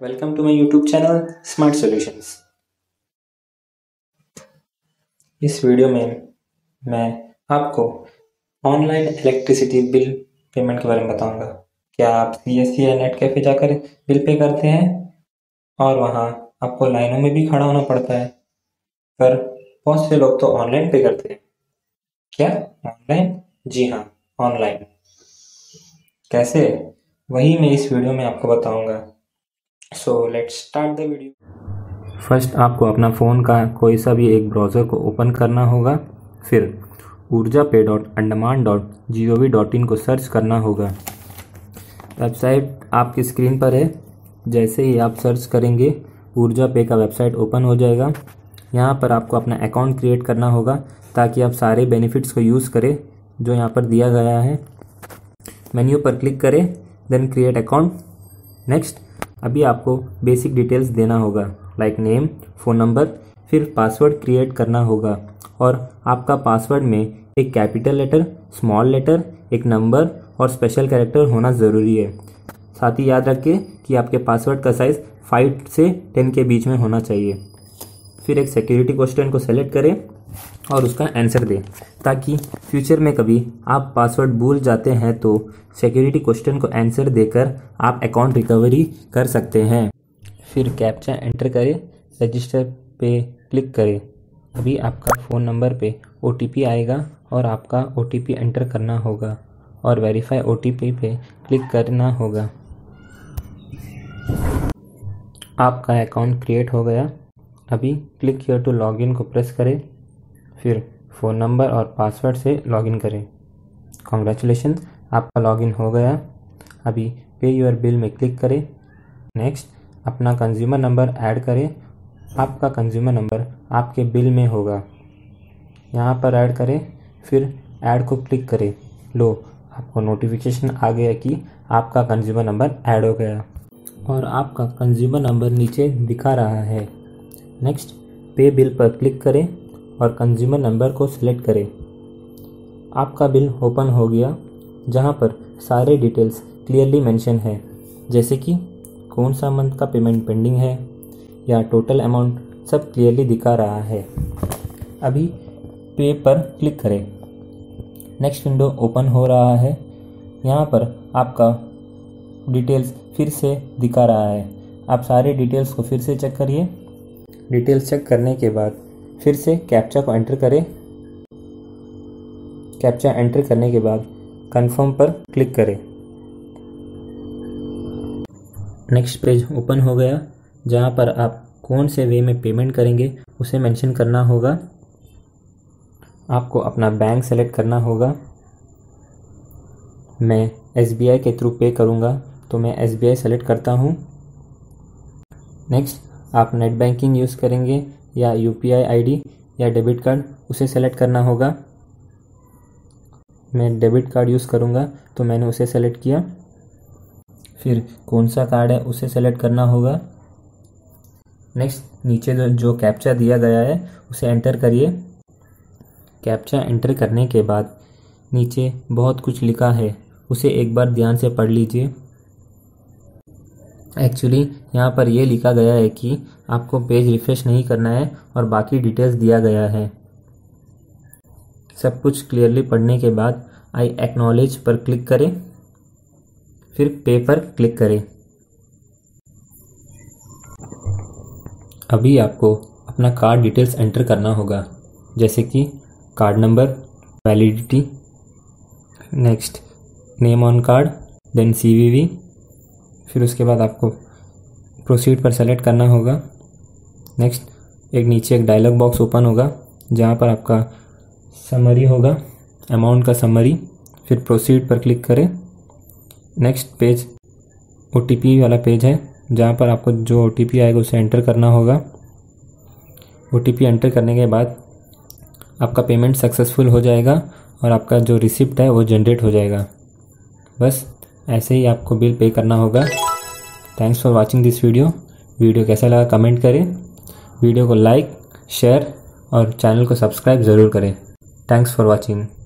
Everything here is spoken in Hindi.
Welcome to my YouTube channel smart solutions. इस वीडियो में मैं आपको ऑनलाइन इलेक्ट्रिसिटी बिल पेमेंट के बारे में बताऊंगा। क्या आप CSC या नेट कैफ़े जाकर बिल पे करते हैं और वहां आपको लाइनों में भी खड़ा होना पड़ता है, पर बहुत से लोग तो ऑनलाइन पे करते हैं। क्या ऑनलाइन? जी हाँ, ऑनलाइन। कैसे? वही मैं इस वीडियो में आपको बताऊंगा। So let's start the video. First आपको अपना फ़ोन का कोई सा भी एक ब्राउज़र को ओपन करना होगा, फिर urjaPay.andaman.gov.in को सर्च करना होगा। वेबसाइट आपकी स्क्रीन पर है। जैसे ही आप सर्च करेंगे ऊर्जा पे का वेबसाइट ओपन हो जाएगा। यहाँ पर आपको अपना अकाउंट क्रिएट करना होगा ताकि आप सारे बेनिफिट्स को यूज़ करें जो यहाँ पर दिया गया है। मेन्यू पर क्लिक करें, देन क्रिएट अकाउंट। नेक्स्ट अभी आपको बेसिक डिटेल्स देना होगा लाइक नेम, फ़ोन नंबर, फिर पासवर्ड क्रिएट करना होगा और आपका पासवर्ड में एक कैपिटल लेटर, स्मॉल लेटर, एक नंबर और स्पेशल कैरेक्टर होना ज़रूरी है। साथ ही याद रखिए कि आपके पासवर्ड का साइज़ 5 से 10 के बीच में होना चाहिए। फिर एक सिक्योरिटी क्वेश्चन को सेलेक्ट करें और उसका आंसर दें ताकि फ्यूचर में कभी आप पासवर्ड भूल जाते हैं तो सिक्योरिटी क्वेश्चन को आंसर देकर आप अकाउंट रिकवरी कर सकते हैं। फिर कैप्चा एंटर करें, रजिस्टर पे क्लिक करें। अभी आपका फ़ोन नंबर पे OTP आएगा और आपका OTP एंटर करना होगा और वेरीफाई OTP पे क्लिक करना होगा। आपका अकाउंट क्रिएट हो गया। अभी क्लिक हियर टू लॉगिन को प्रेस करें, फिर फ़ोन नंबर और पासवर्ड से लॉगिन करें। कॉन्ग्रेचुलेशन, आपका लॉगिन हो गया। अभी पे योर बिल में क्लिक करें। नेक्स्ट अपना कंज्यूमर नंबर ऐड करें। आपका कंज्यूमर नंबर आपके बिल में होगा, यहाँ पर ऐड करें। फिर ऐड को क्लिक करें। लो, आपको नोटिफिकेशन आ गया कि आपका कंज्यूमर नंबर ऐड हो गया और आपका कंज्यूमर नंबर नीचे दिखा रहा है। नेक्स्ट पे बिल पर क्लिक करें और कंज्यूमर नंबर को सिलेक्ट करें। आपका बिल ओपन हो गया जहां पर सारे डिटेल्स क्लियरली मेंशन है, जैसे कि कौन सा मंथ का पेमेंट पेंडिंग है या टोटल अमाउंट, सब क्लियरली दिखा रहा है। अभी पे पर क्लिक करें। नेक्स्ट विंडो ओपन हो रहा है। यहाँ पर आपका डिटेल्स फिर से दिखा रहा है। आप सारे डिटेल्स को फिर से चेक करिए। डिटेल्स चेक करने के बाद फिर से कैप्चा को एंटर करें। कैप्चा एंटर करने के बाद कंफर्म पर क्लिक करें। नेक्स्ट पेज ओपन हो गया जहां पर आप कौन से वे में पेमेंट करेंगे उसे मेंशन करना होगा। आपको अपना बैंक सेलेक्ट करना होगा। मैं SBI के थ्रू पे करूंगा तो मैं SBI सेलेक्ट करता हूं। नेक्स्ट आप नेट बैंकिंग यूज़ करेंगे या UPI ID या डेबिट कार्ड, उसे सेलेक्ट करना होगा। मैं डेबिट कार्ड यूज़ करूँगा तो मैंने उसे सेलेक्ट किया। फिर कौन सा कार्ड है उसे सेलेक्ट करना होगा। नेक्स्ट नीचे जो कैप्चा दिया गया है उसे एंटर करिए। कैप्चा एंटर करने के बाद नीचे बहुत कुछ लिखा है, उसे एक बार ध्यान से पढ़ लीजिए। एक्चुअली यहाँ पर ये लिखा गया है कि आपको पेज रिफ्रेश नहीं करना है और बाकी डिटेल्स दिया गया है। सब कुछ क्लियरली पढ़ने के बाद आई एक्नॉलेज पर क्लिक करें, फिर पे पर क्लिक करें। अभी आपको अपना कार्ड डिटेल्स एंटर करना होगा, जैसे कि card number, validity, next name on card, then CVV। फिर उसके बाद आपको प्रोसीड पर सेलेक्ट करना होगा। नेक्स्ट एक नीचे एक डायलॉग बॉक्स ओपन होगा जहाँ पर आपका समरी होगा, अमाउंट का समरी। फिर प्रोसीड पर क्लिक करें। नेक्स्ट पेज OTP वाला पेज है जहाँ पर आपको जो OTP आएगा उसे एंटर करना होगा। OTP एंटर करने के बाद आपका पेमेंट सक्सेसफुल हो जाएगा और आपका जो रिसिप्ट है वो जनरेट हो जाएगा। बस ऐसे ही आपको बिल पे करना होगा। Thanks for watching this video. Video कैसा लगा कमेंट करें, वीडियो को लाइक, शेयर और चैनल को सब्सक्राइब ज़रूर करें। Thanks for watching.